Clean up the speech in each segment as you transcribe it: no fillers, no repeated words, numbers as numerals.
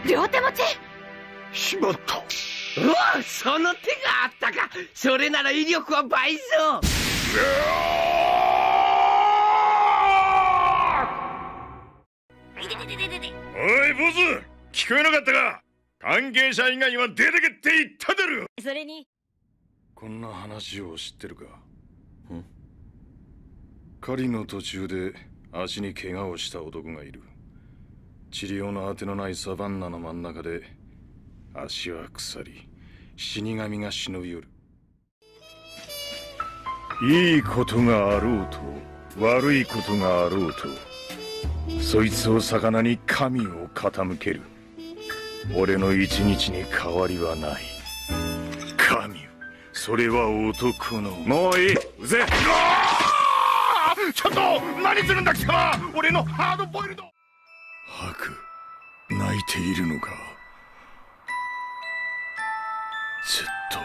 両手持ち。 しまった。 おお、その手があったか。それなら威力は倍増。 おいボス、聞こえなかったか。関係者以外は出てけって言っただろ。 それにこんな話を知ってるか。狩りの途中で足に怪我をした男がいる。治療のあてのないサバンナの真ん中で足は腐り、死神が忍び寄る。いいことがあろうと悪いことがあろうと、そいつを魚に神を傾ける。俺の一日に変わりはない。神、それは男の。もういい、うぜ。ちょっと何するんだ貴様。俺のハードボイルド。ハク、泣いているのか。ず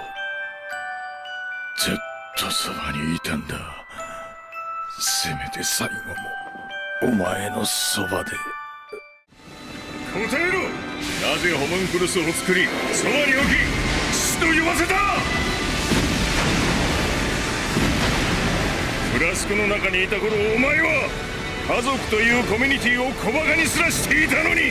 っとそばにいたんだ。せめて最後もお前のそばで。答えろ。なぜホムンクルスを作りそばに置き父と言わせた。フラスコの中にいた頃、お前は家族というコミュニティを小馬鹿にすらしていたのに。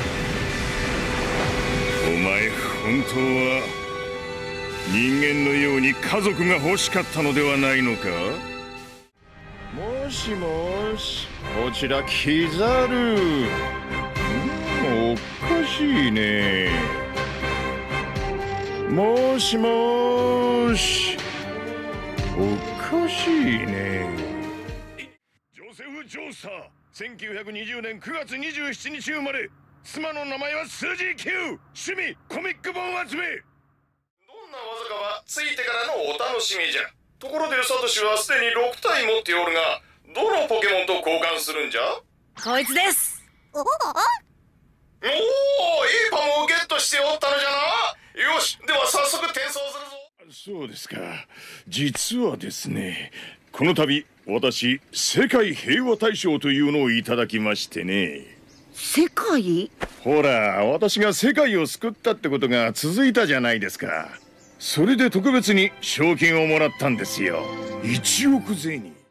お前本当は人間のように家族が欲しかったのではないのか。もしもし、こちらキザル。おかしいね。もしもし、おかしいね。ジョセフ・ジョーサー、1920年9月27日生まれ。妻の名前は数字9。趣味コミック本集め。どんな技かはついてからのお楽しみじゃ。ところでサトシはすでに6体持っておるが、どのポケモンと交換するんじゃ。 こいつです。 おお、いいパムをゲットしておったのじゃな。よし、では早速転送するぞ。そうですか。実はですね、この度私世界平和大賞というのをいただきましてね。 世界？ ほら、私が世界を救ったってことが続いたじゃないですか。それで特別に賞金をもらったんですよ。1億銭。